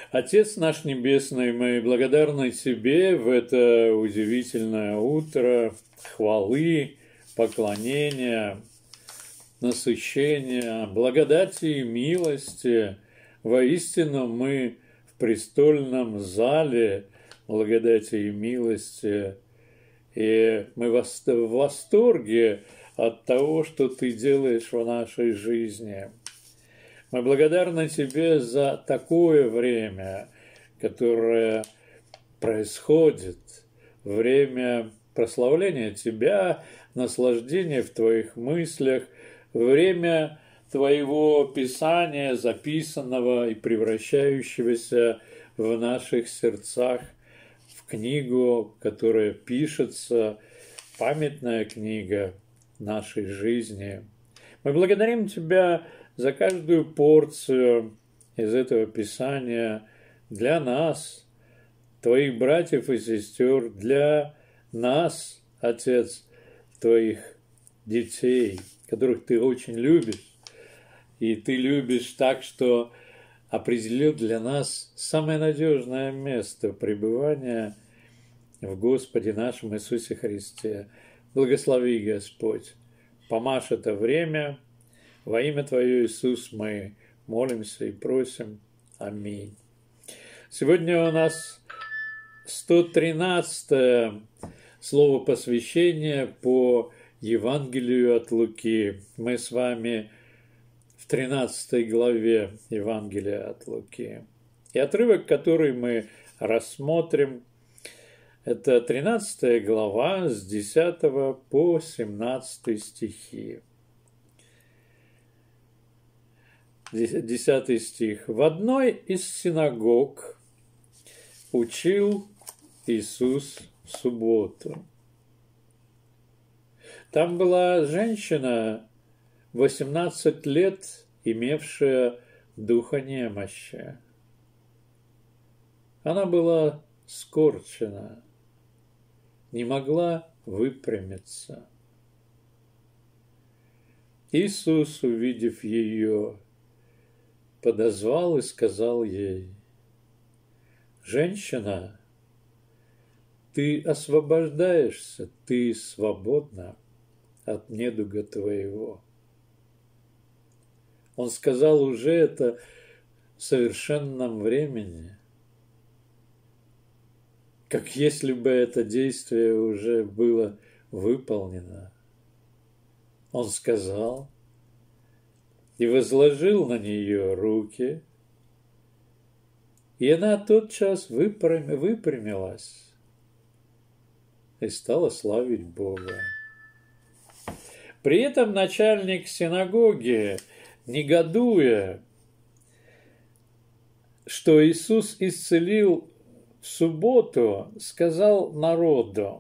Отец наш Небесный, мы благодарны Тебе в это удивительное утро хвалы, поклонения, насыщения, благодати и милости. Воистину мы в престольном зале благодати и милости, и мы в восторге от того, что Ты делаешь в нашей жизни. Мы благодарны Тебе за такое время, которое происходит, время прославления Тебя, наслаждения в Твоих мыслях, время Твоего Писания, записанного и превращающегося в наших сердцах в книгу, которая пишется, памятная книга нашей жизни. Мы благодарим Тебя за каждую порцию из этого Писания для нас, Твоих братьев и сестер, для нас, Отец, Твоих детей, которых Ты очень любишь. И Ты любишь так, что определил для нас самое надежное место пребывания в Господе нашем Иисусе Христе. Благослови, Господь, помажь это время. Во имя Твое, Иисус, мы молимся и просим. Аминь. Сегодня у нас 113 слово посвящения по Евангелию от Луки. Мы с вами в 13 главе Евангелия от Луки. И отрывок, который мы рассмотрим, это 13 глава с 10 по 17 стихи. 10 стих. В одной из синагог учил Иисус в субботу. Там была женщина, 18 лет, имевшая духа немощи. Она была скорчена, не могла выпрямиться. Иисус, увидев ее, подозвал и сказал ей: «Женщина, ты освобождаешься, ты свободна от недуга твоего». Он сказал уже это в совершенном времени, как если бы это действие уже было выполнено. Он сказал и возложил на нее руки, и она тотчас выпрямилась и стала славить Бога. При этом начальник синагоги, негодуя, что Иисус исцелил в субботу, сказал народу: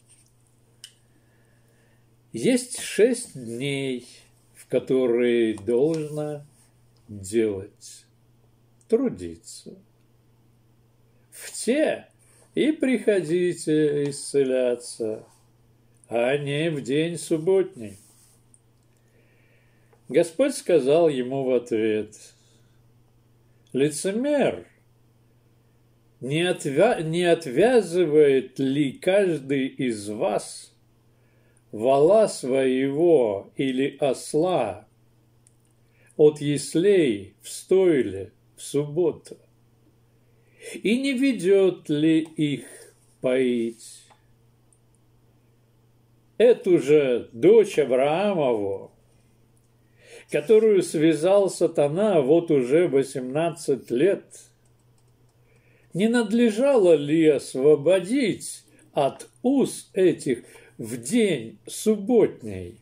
«Есть 6 дней, в которые должно делать, трудиться. В те и приходите исцеляться, а не в день субботний». Господь сказал ему в ответ: «Лицемер, не отвязывает ли каждый из вас вола своего или осла от яслей в стойле в субботу? И не ведет ли их поить? Эту же дочь Авраамову, которую связал сатана вот уже 18 лет, не надлежало ли освободить от уз этих в день субботний?»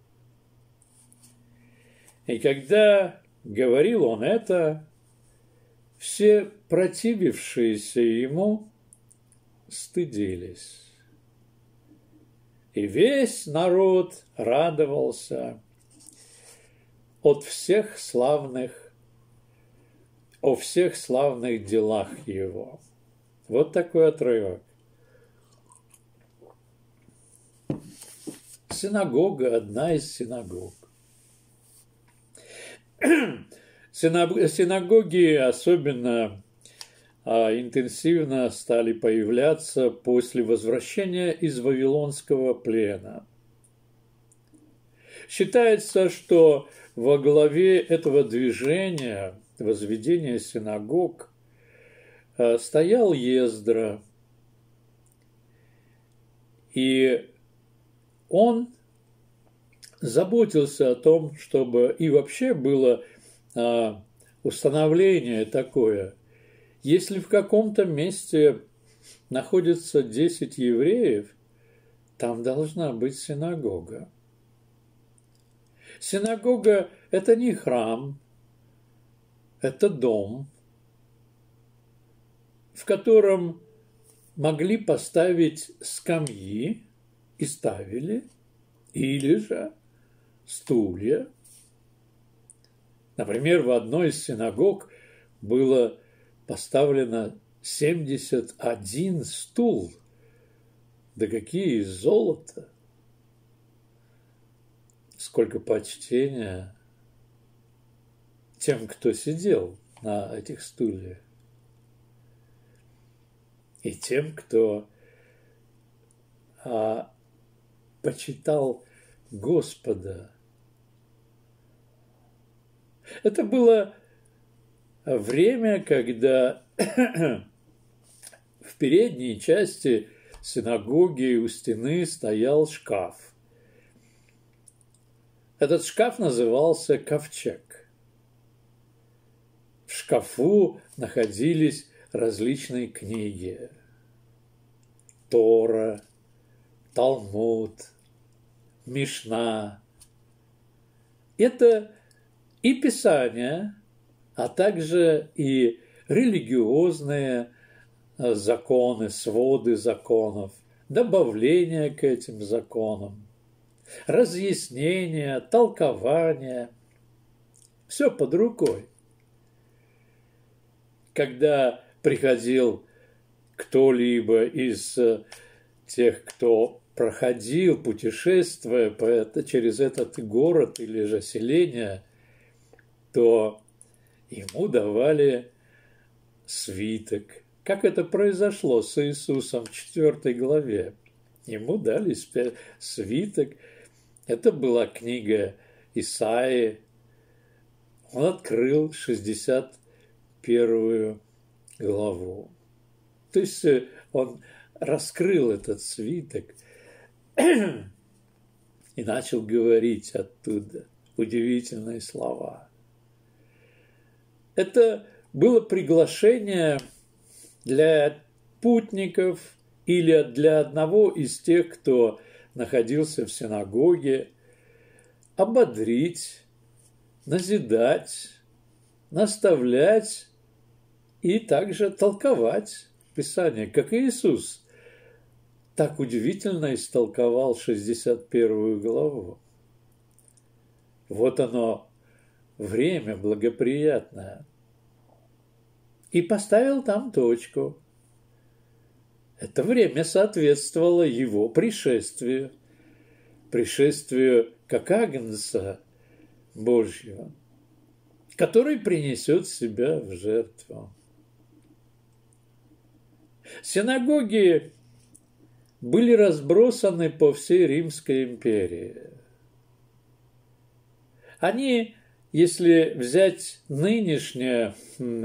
И когда говорил он это, все противившиеся ему стыдились. И весь народ радовался о всех славных делах его. Вот такой отрывок. Синагога, одна из синагог. Синагоги, особенно интенсивно стали появляться после возвращения из Вавилонского плена. Считается, что во главе этого движения, возведения синагог, стоял Ездра, и он заботился о том, чтобы и вообще было установление такое. Если в каком-то месте находится 10 евреев, там должна быть синагога. Синагога – это не храм, это дом, в котором могли поставить скамьи, и ставили, или же стулья. Например, в одной из синагог было поставлено 71 стул. Да какие из золота! Сколько почтения тем, кто сидел на этих стульях, и тем, кто почитал Господа. Это было время, когда в передней части синагоги у стены стоял шкаф. Этот шкаф назывался ковчег. В шкафу находились различные книги. Тора, Талмуд, Мишна. Это и Писание, а также и религиозные законы, своды законов, добавления к этим законам, разъяснения, толкования. Все под рукой. Когда приходил кто-либо из тех, кто проходил, путешествуя через этот город или же селение, то ему давали свиток. Как это произошло с Иисусом в 4 главе? Ему дали свиток. Это была книга Исаии. Он открыл 61 главу. То есть он раскрыл этот свиток и начал говорить оттуда удивительные слова. Это было приглашение для путников или для одного из тех, кто находился в синагоге, ободрить, назидать, наставлять и также толковать Писание, как и Иисус так удивительно истолковал 61 главу. Вот оно, время благоприятное. И поставил там точку. Это время соответствовало его пришествию как Агнца Божьего, который принесет себя в жертву. Синагоги были разбросаны по всей Римской империи. Они, если взять нынешнее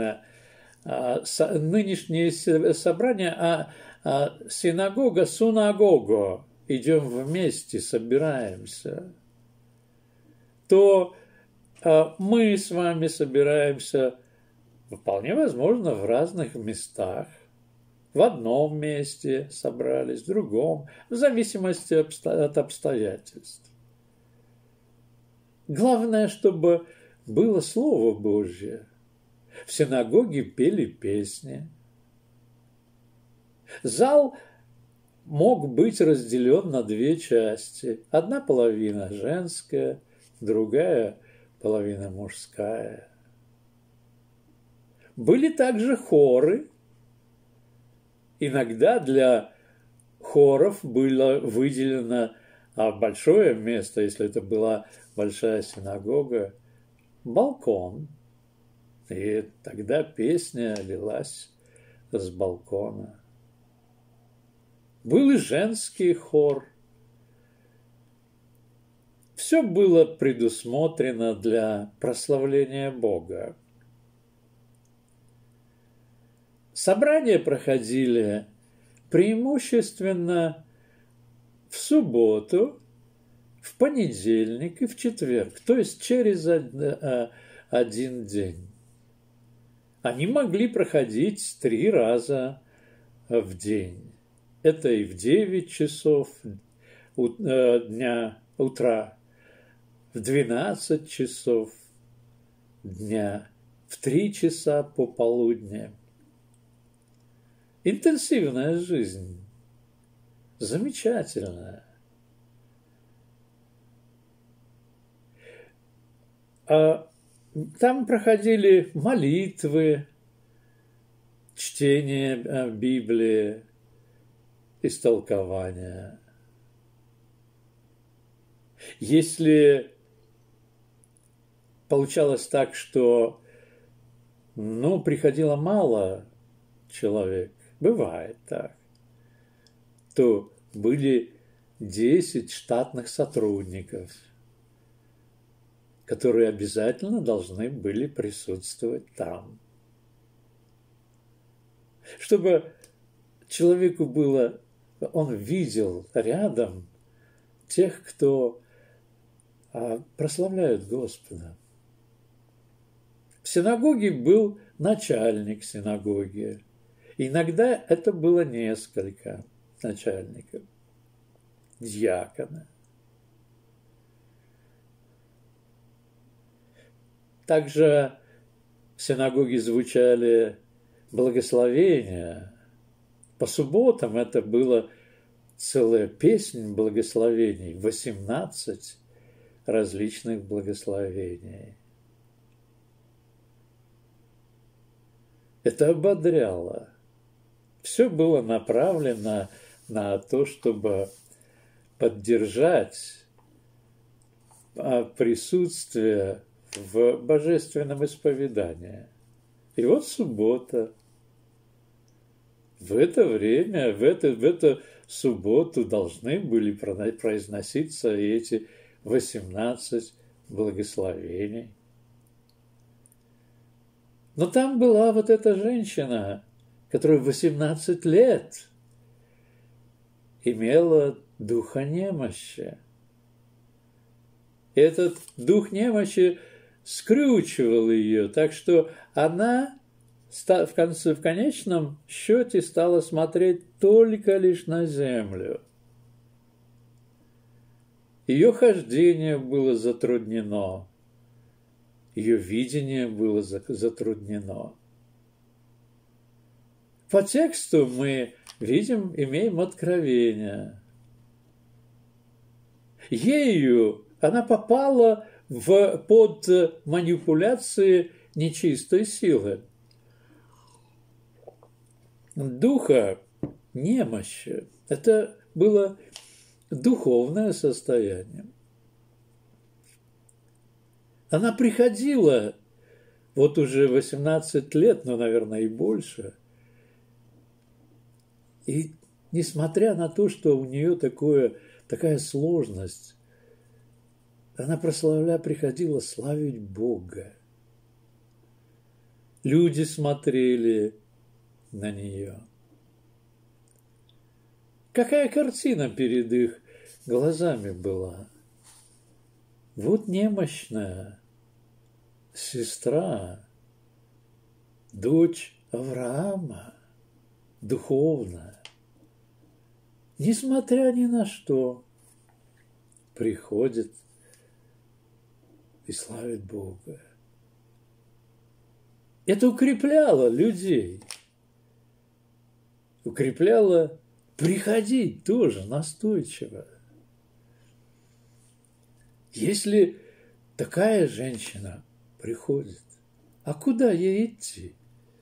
собрание, синагога, сунагого, идем вместе, собираемся, то мы с вами собираемся, вполне возможно, в разных местах. В одном месте собрались, в другом, в зависимости от обстоятельств. Главное, чтобы было Слово Божье. В синагоге пели песни. Зал мог быть разделен на 2 части. Одна половина женская, другая половина мужская. Были также хоры. Иногда для хоров было выделено большое место, если это была большая синагога, балкон. И тогда песня лилась с балкона. Был и женский хор. Все было предусмотрено для прославления Бога. Собрания проходили преимущественно в субботу, в понедельник и в четверг, то есть через один день. Они могли проходить 3 раза в день. Это и в 9 часов дня утра, в 12 часов дня, в 3 часа пополудни. Интенсивная жизнь, замечательная. Там проходили молитвы, чтение Библии, истолкования. Если получалось так, что приходило мало человек, бывает так, то были 10 штатных сотрудников, которые обязательно должны были присутствовать там. Чтобы человеку было, он видел рядом тех, кто прославляют Господа. В синагоге был начальник синагоги. Иногда это было несколько начальников, диакона. Также в синагоге звучали благословения. По субботам это была целая песнь благословений, 18 различных благословений. Это ободряло. Все было направлено на то, чтобы поддержать присутствие в божественном исповедании. И вот суббота. В это время, в эту субботу должны были произноситься эти 18 благословений. Но там была вот эта женщина, которая 18 лет имела духа немощи. Этот дух немощи скрючивал ее, так что она в конечном счете стала смотреть только лишь на землю. Ее хождение было затруднено, ее видение было затруднено. По тексту мы имеем откровение. Ею она попала под манипуляции нечистой силы. Духа немощи. Это было духовное состояние. Она приходила вот уже 18 лет, наверное, и больше. И несмотря на то, что у нее такая сложность, она приходила славить Бога. Люди смотрели на нее. Какая картина перед их глазами была? Вот немощная сестра, дочь Авраама, духовная, несмотря ни на что, приходит и славит Бога. Это укрепляло людей. Укрепляло приходить тоже настойчиво. Если такая женщина приходит, а куда ей идти?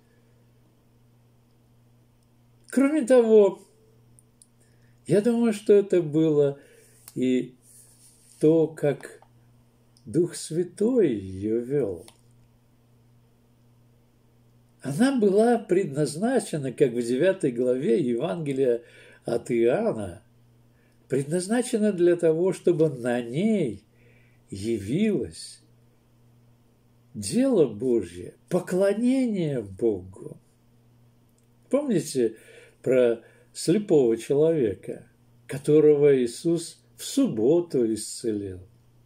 Кроме того, я думаю, что это было и то, как Дух Святой ее вел. она была предназначена, как в 9 главе Евангелия от Иоанна, предназначена для того, чтобы на ней явилось дело Божье, поклонение Богу. Помните про слепого человека, которого Иисус в субботу исцелил?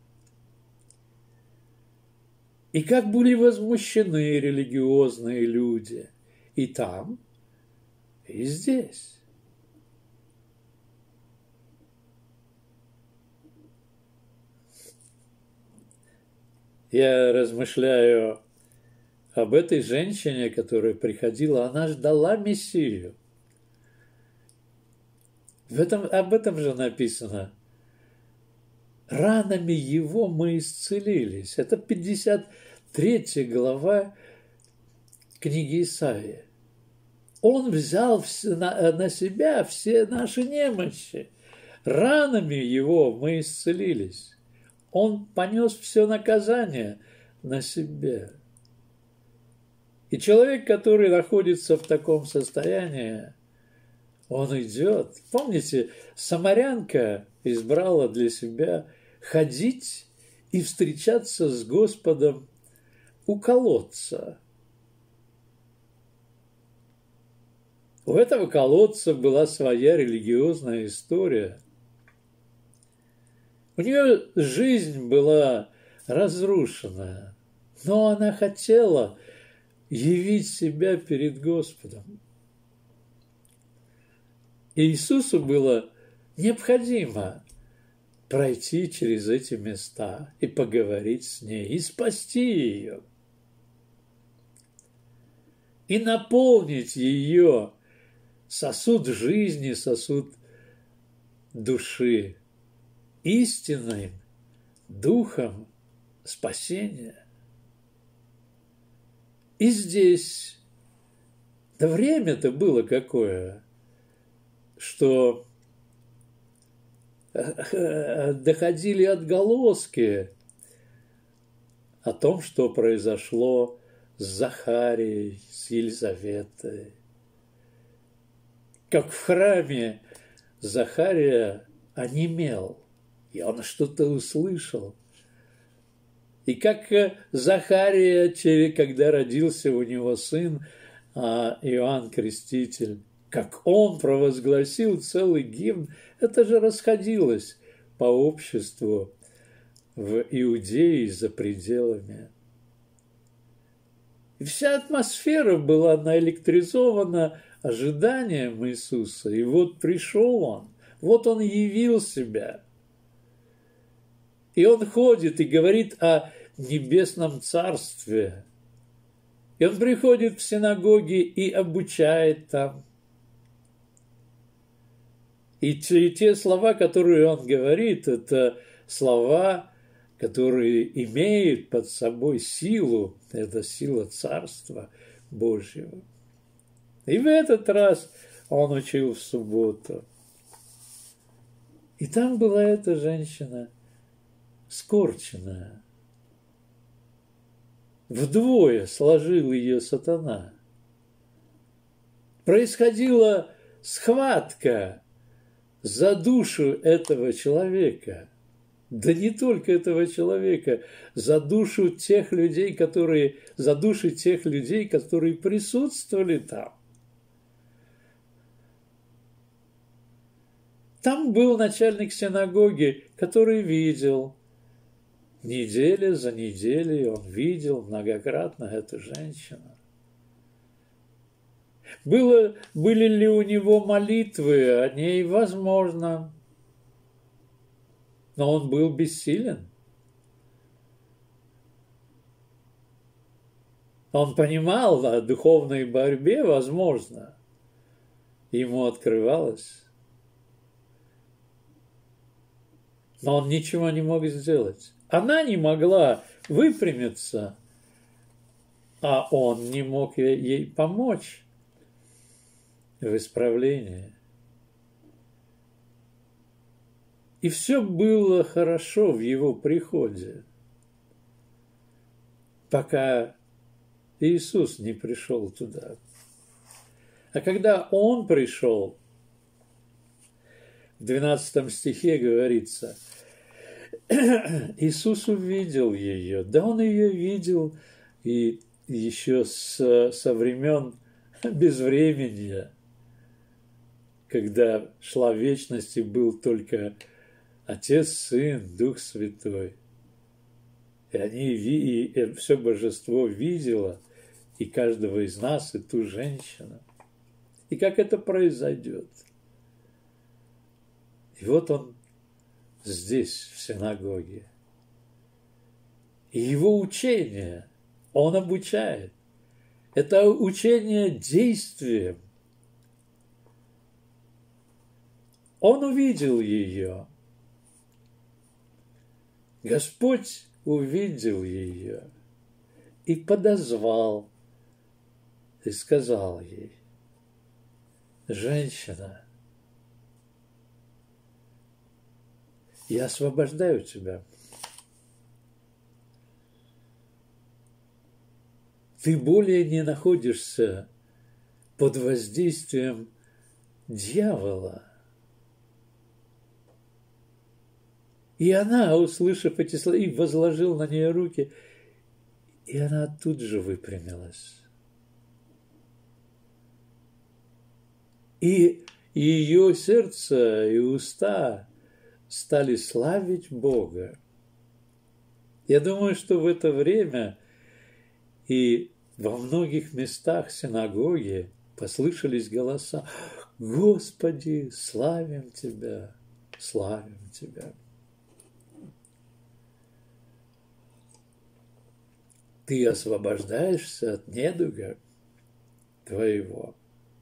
И как были возмущены религиозные люди и там, и здесь. Я размышляю об этой женщине, которая приходила, она ждала Мессию. Об этом же написано. Ранами его мы исцелились. Это 53 глава книги Исаии. Он взял на себя все наши немощи. Ранами его мы исцелились. Он понес все наказание на себе. И человек, который находится в таком состоянии, он идет. Помните, самарянка избрала для себя ходить и встречаться с Господом у колодца. У этого колодца была своя религиозная история. У нее жизнь была разрушена, но она хотела явить себя перед Господом. И Иисусу было необходимо пройти через эти места и поговорить с ней, и спасти ее, и наполнить ее сосуд жизни, сосуд души, истинным духом спасения. И здесь, да время-то было какое, что доходили отголоски о том, что произошло с Захарией, с Елизаветой. Как в храме Захария онемел, и он что-то услышал. И как Захария, когда родился у него сын Иоанн Креститель, как он провозгласил целый гимн, это же расходилось по обществу в Иудее за пределами. И вся атмосфера была наэлектризована ожиданием Иисуса. И вот пришел Он, вот Он явил себя. И Он ходит и говорит о небесном царстве. И Он приходит в синагоги и обучает там. И те слова, которые Он говорит, это слова, которые имеют под собой силу. Это сила Царства Божьего. И в этот раз Он учил в субботу. И там была эта женщина, скорченная. Вдвое сложил ее сатана. Происходила схватка за душу этого человека. Да не только этого человека, за душу тех людей, за души тех людей, которые присутствовали там. Там был начальник синагоги, который видел, неделя за неделей он видел многократно эту женщину. Были ли у него молитвы о ней? Возможно. Но он был бессилен. Он понимал о духовной борьбе, возможно. Ему открывалось. Но он ничего не мог сделать. Она не могла выпрямиться, а он не мог ей помочь в исправлении. И все было хорошо в его приходе, пока Иисус не пришел туда. А когда Он пришел, в 12 стихе говорится, Иисус увидел ее. Да, Он ее видел и еще со времен безвременья, когда шла вечность и был только Отец, Сын, Дух Святой. И они, и все божество видело и каждого из нас, и ту женщину. И как это произойдет? И вот он здесь, в синагоге. И его учение, он обучает. Это учение действием. Он увидел ее. Господь увидел ее и подозвал, и сказал ей: женщина, я освобождаю тебя. Ты более не находишься под воздействием дьявола. И она, услышав эти слова, и возложил на нее руки, и она тут же выпрямилась. И ее сердце и уста стали славить Бога. Я думаю, что в это время и во многих местах синагоги послышались голоса: «Господи, славим Тебя, славим Тебя». Ты освобождаешься от недуга твоего.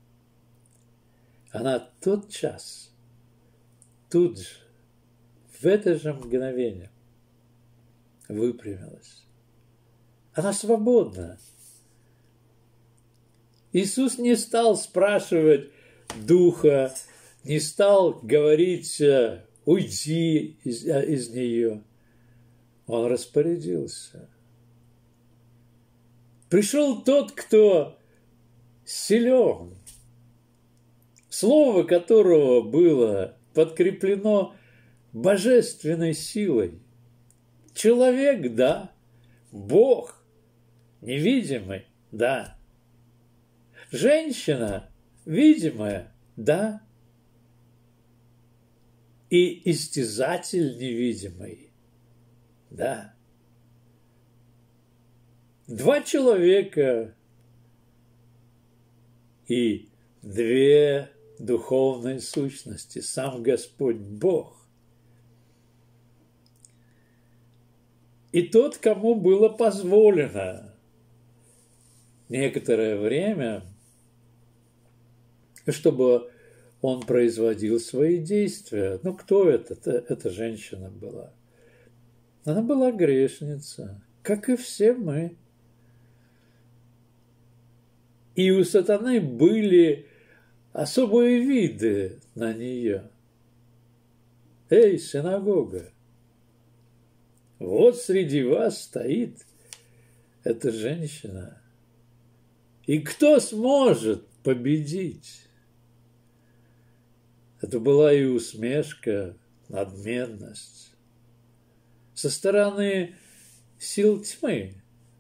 Она тотчас, тут же, в это же мгновение выпрямилась. Она свободна. Иисус не стал спрашивать духа, не стал говорить: уйди из нее. Он распорядился. Пришел тот, кто силен, слово которого было подкреплено божественной силой. Человек, да, Бог невидимый, да. Женщина видимая, да. И истязатель невидимый, да. Два человека и две духовные сущности, сам Господь Бог. И тот, кому было позволено некоторое время, чтобы он производил свои действия. Ну, кто это? Эта женщина была. Она была грешница, как и все мы. И у сатаны были особые виды на нее. Эй, синагога, вот среди вас стоит эта женщина. И кто сможет победить? Это была и усмешка, надменность со стороны сил тьмы.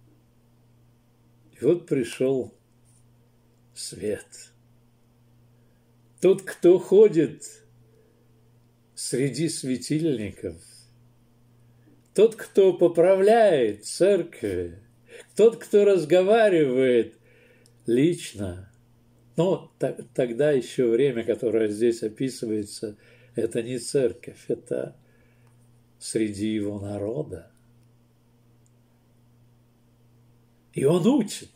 И вот пришел свет. Тот, кто ходит среди светильников, тот, кто поправляет церковь, тот, кто разговаривает лично. Но тогда еще время, которое здесь описывается, это не церковь, это среди его народа. И он учит.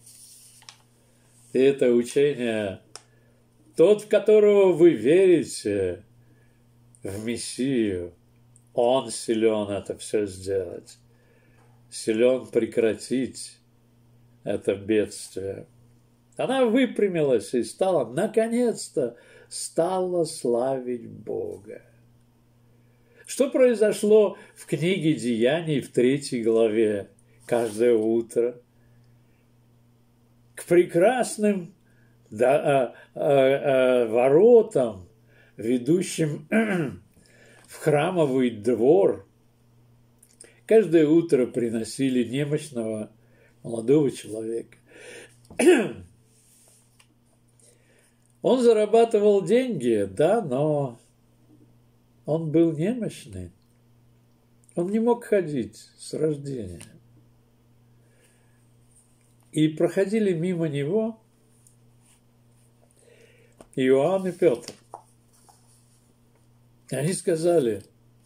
И это учение, тот, в которого вы верите, в Мессию, он силен это все сделать, силен прекратить это бедствие. Она выпрямилась и стала, наконец-то, стала славить Бога. Что произошло в книге Деяний в 3 главе? Каждое утро к прекрасным воротам, ведущим в храмовый двор. Каждое утро приносили немощного молодого человека. Он зарабатывал деньги, да, но он был немощный. Он не мог ходить с рождения. И проходили мимо него Иоанн и Петр. Они сказали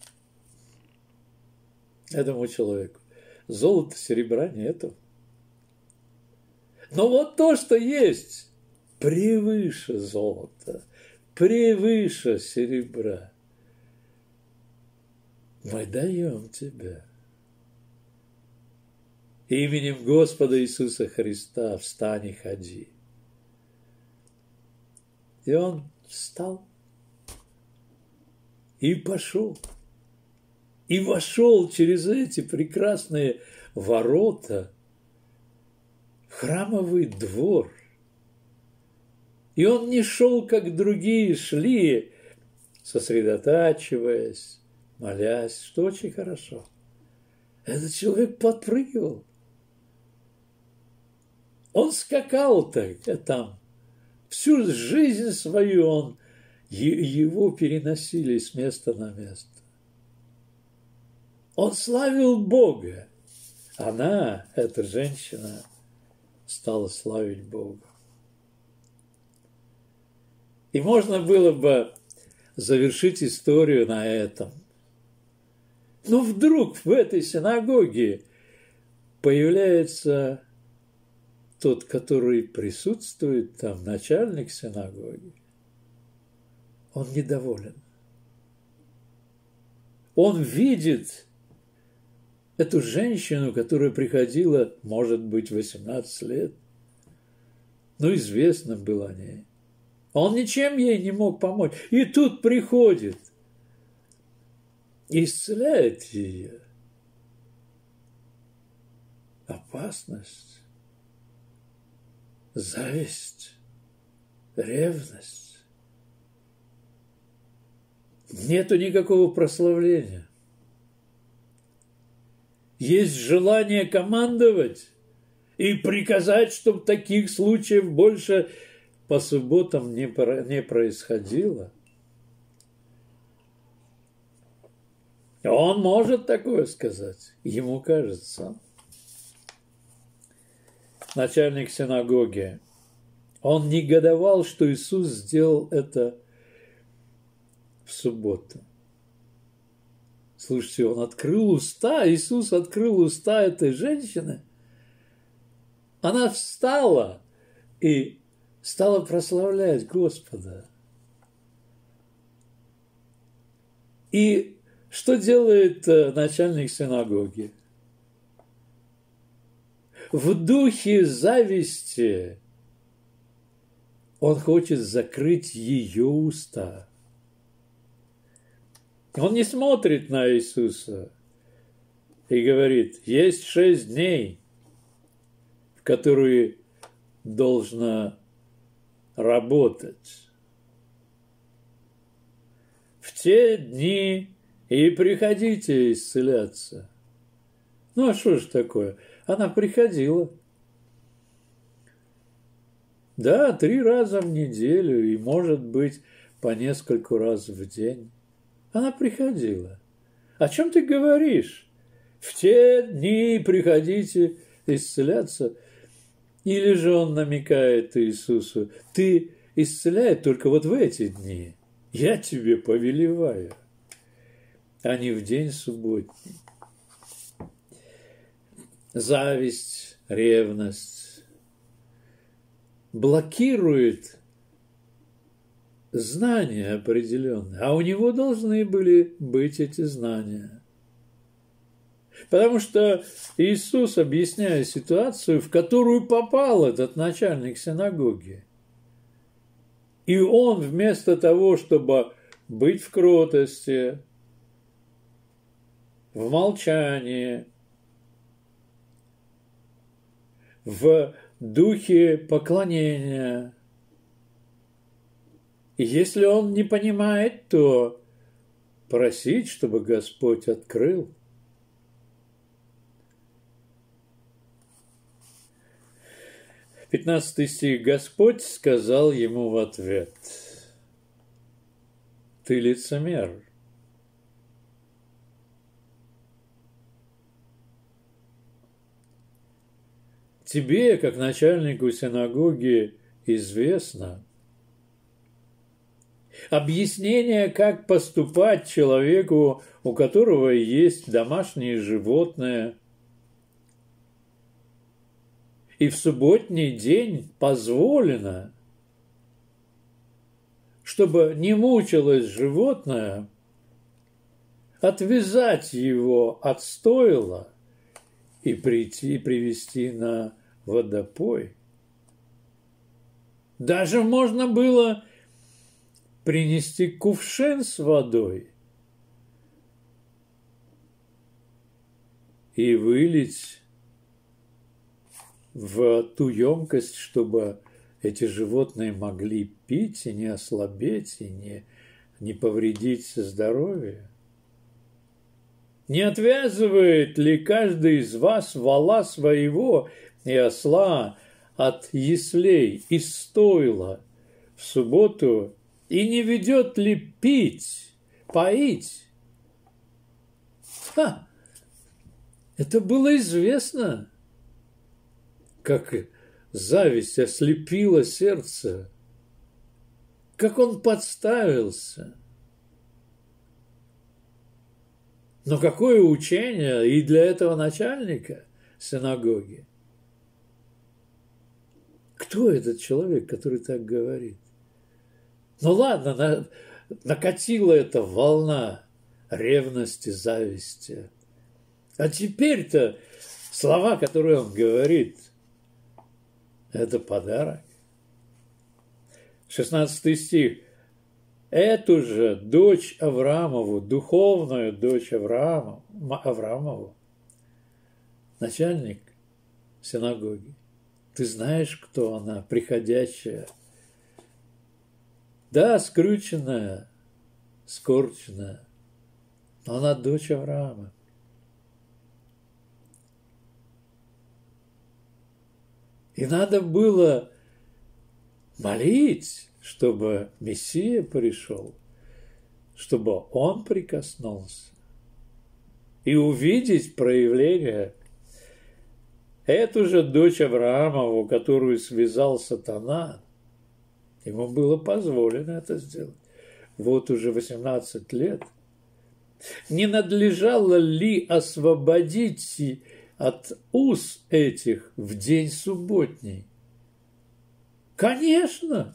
этому человеку: золота, серебра нету. Но вот то, что есть, превыше золота, превыше серебра, мы даем тебе. Именем Господа Иисуса Христа встань и ходи. И он встал и пошел. И вошел через эти прекрасные ворота в храмовый двор. И он не шел, как другие шли, сосредотачиваясь, молясь, что очень хорошо. Этот человек подпрыгивал. Он скакал там. Всю жизнь свою его переносили с места на место. Он славил Бога. Она, эта женщина, стала славить Бога. И можно было бы завершить историю на этом. Но вдруг в этой синагоге появляется тот, который присутствует там, начальник синагоги. Он недоволен. Он видит эту женщину, которая приходила, может быть, 18 лет. Ну, известно было о ней. Он ничем ей не мог помочь. И тут приходит, исцеляет ее. Опасность, зависть, ревность. Нету никакого прославления. Есть желание командовать и приказать, чтобы таких случаев больше по субботам не происходило. Он может такое сказать, ему кажется. Начальник синагоги, он негодовал, что Иисус сделал это в субботу. Слушайте, он открыл уста, Иисус открыл уста этой женщины. Она встала и стала прославлять Господа. И что делает начальник синагоги? В духе зависти он хочет закрыть ее уста. Он не смотрит на Иисуса и говорит: есть 6 дней, в которые должно работать. В те дни и приходите исцеляться. Ну, а что же такое? Она приходила. Да, 3 раза в неделю и, может быть, по нескольку раз в день. Она приходила. О чем ты говоришь? В те дни приходите исцеляться. Или же он намекает Иисусу: ты исцеляй только вот в эти дни. Я тебе повелеваю, а не в день субботний. Зависть, ревность блокирует знания определенные, а у него должны были быть эти знания. Потому что Иисус, объясняя ситуацию, в которую попал этот начальник синагоги, и он вместо того, чтобы быть в кротости, в молчании, в духе поклонения. И если он не понимает, то просить, чтобы Господь открыл. 15 стих. Господь сказал ему в ответ: ты лицемер. Тебе, как начальнику синагоги, известно объяснение, как поступать человеку, у которого есть домашние животные, и в субботний день позволено, чтобы не мучилось животное, отвязать его от стойла и прийти привести на водопой. Даже можно было принести кувшин с водой и вылить в ту емкость, чтобы эти животные могли пить и не ослабеть, и не повредить здоровье. Не отвязывает ли каждый из вас вола своего и осла от яслей из стойла в субботу, и не ведет ли пить, поить? Это было известно, как зависть ослепила сердце, как он подставился. Но какое учение и для этого начальника синагоги? Кто этот человек, который так говорит? Ну ладно, накатила эта волна ревности, зависти. А теперь-то слова, которые он говорит, это подарок. 16 стих. Эту же дочь Авраамову, духовную дочь Авраамову, начальник синагоги, ты знаешь, кто она, приходящая? Да, скрюченная, скорченная, но она дочь Авраама. И надо было молить, чтобы Мессия пришел, чтобы он прикоснулся, и увидеть проявление. Эту же дочь Авраамову, которую связал сатана, ему было позволено это сделать. Вот уже 18 лет. Не надлежало ли освободить от уз этих в день субботний? Конечно!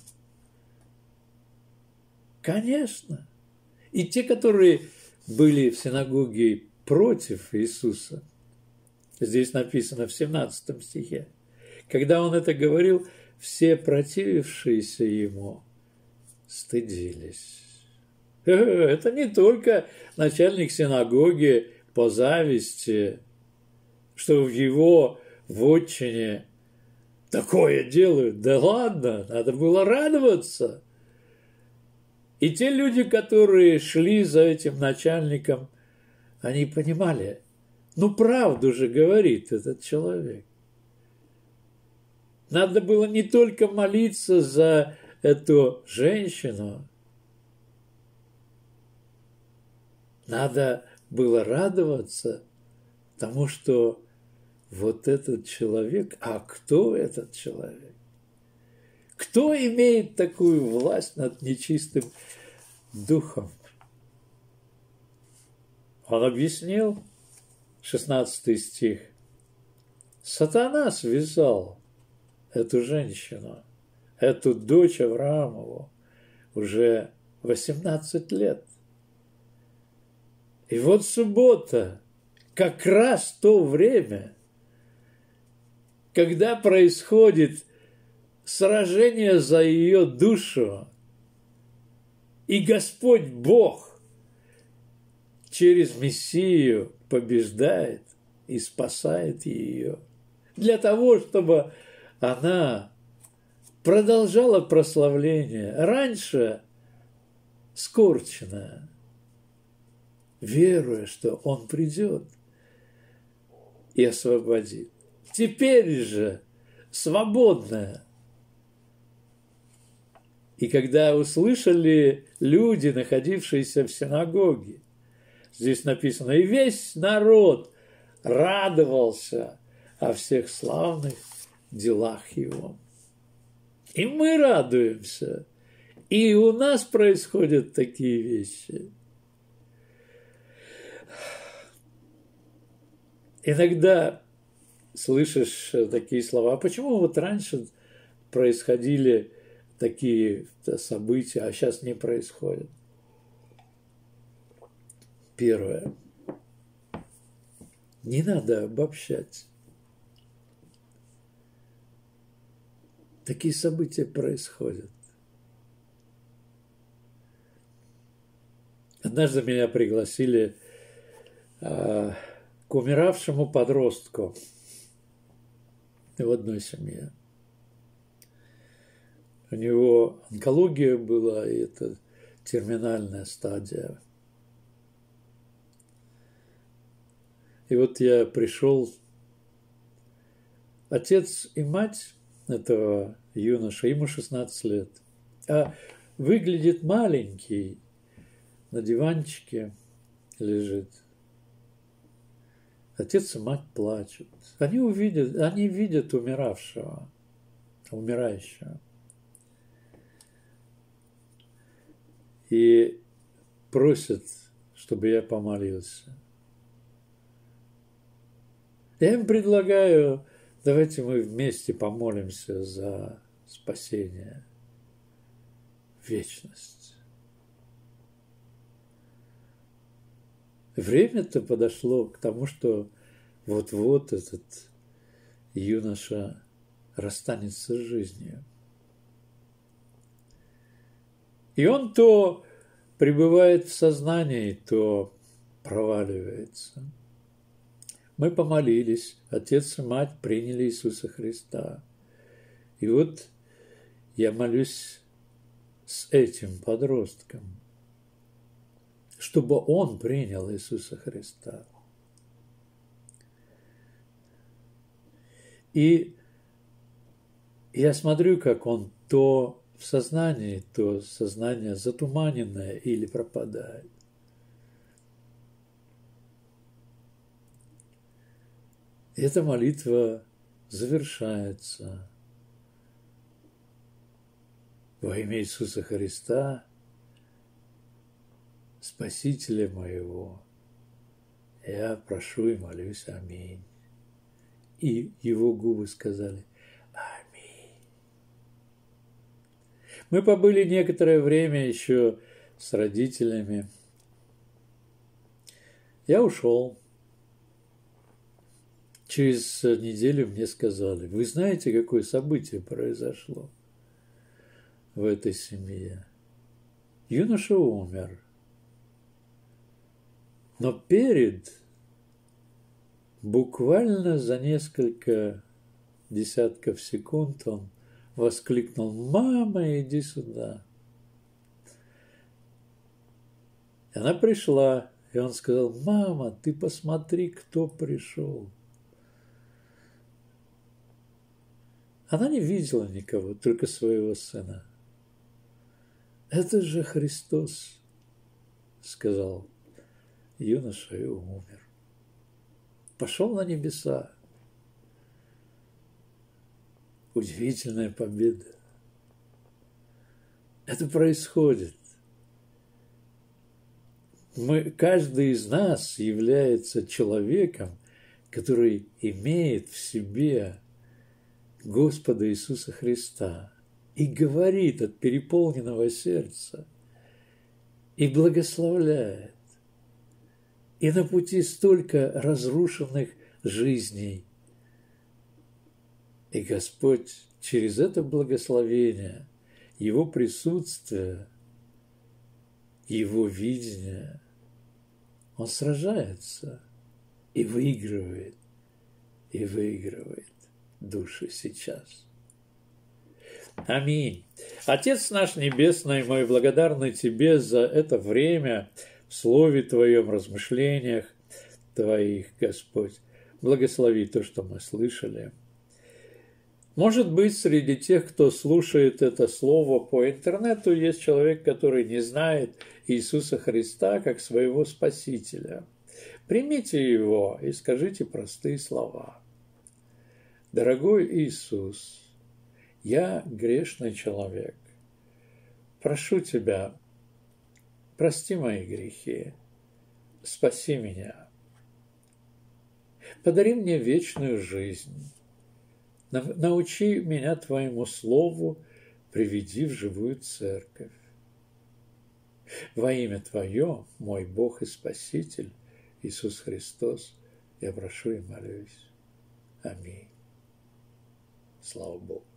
Конечно. И те, которые были в синагоге против Иисуса, здесь написано в 17 стихе, когда он это говорил, все противившиеся ему стыдились. Это не только начальник синагоги по зависти, что в его вотчине такое делают. Да ладно, надо было радоваться. И те люди, которые шли за этим начальником, они понимали, ну правду же говорит этот человек. Надо было не только молиться за эту женщину, надо было радоваться тому, что вот этот человек, а кто этот человек? Кто имеет такую власть над нечистым духом? Он объяснил, 16 стих, сатана связал эту женщину, эту дочь Авраамову уже 18 лет. И вот суббота, как раз то время, когда происходит сражение за ее душу, и Господь Бог через Мессию побеждает и спасает ее для того, чтобы она продолжала прославление, раньше скорченная, веруя, что Он придет и освободит. Теперь же свободная. И когда услышали люди, находившиеся в синагоге, здесь написано, и весь народ радовался о всех славных делах Его. И мы радуемся. И у нас происходят такие вещи. Иногда слышишь такие слова, почему вот раньше происходили такие события, а сейчас не происходят? Первое. Не надо обобщать. Такие события происходят. Однажды меня пригласили к умиравшему подростку в одной семье. У него онкология была, и это терминальная стадия. И вот я пришел, отец и мать этого юноши, ему 16 лет, а выглядит маленький, на диванчике лежит. Отец и мать плачут. Они видят умирающего. И просят, чтобы я помолился. Я им предлагаю, давайте мы вместе помолимся за спасение, вечность. Время-то подошло к тому, что вот-вот этот юноша расстанется с жизнью. И он то пребывает в сознании, то проваливается. Мы помолились, отец и мать приняли Иисуса Христа. И вот я молюсь с этим подростком, чтобы он принял Иисуса Христа. И я смотрю, как он то в сознании, то сознание затуманенное или пропадает. И эта молитва завершается. Во имя Иисуса Христа, Спасителя моего, я прошу и молюсь, аминь. И его губы сказали, аминь. Мы побыли некоторое время еще с родителями. Я ушел. Через неделю мне сказали, вы знаете, какое событие произошло в этой семье? Юноша умер. Но буквально за несколько десятков секунд он воскликнул, «Мама, иди сюда». И она пришла, и он сказал, «Мама, ты посмотри, кто пришел». Она не видела никого, только своего сына. «Это же Христос», – сказал юноша и умер. Пошел на небеса. Удивительная победа. Это происходит. Каждый из нас является человеком, который имеет в себе Господа Иисуса Христа и говорит от переполненного сердца и благословляет. И на пути столько разрушенных жизней. И Господь через это благословение, Его присутствие, Его видение, Он сражается и выигрывает души сейчас. Аминь. Отец наш Небесный, мы благодарны Тебе за это время в Слове Твоем, размышлениях Твоих, Господь. Благослови то, что мы слышали. Может быть, среди тех, кто слушает это слово по интернету, есть человек, который не знает Иисуса Христа как своего Спасителя. Примите Его и скажите простые слова. Дорогой Иисус, я грешный человек. Прошу Тебя, прости мои грехи, спаси меня. Подари мне вечную жизнь. Научи меня Твоему Слову, приведи в живую церковь. Во имя Твое, мой Бог и Спаситель, Иисус Христос, я прошу и молюсь. Аминь. Слава Богу.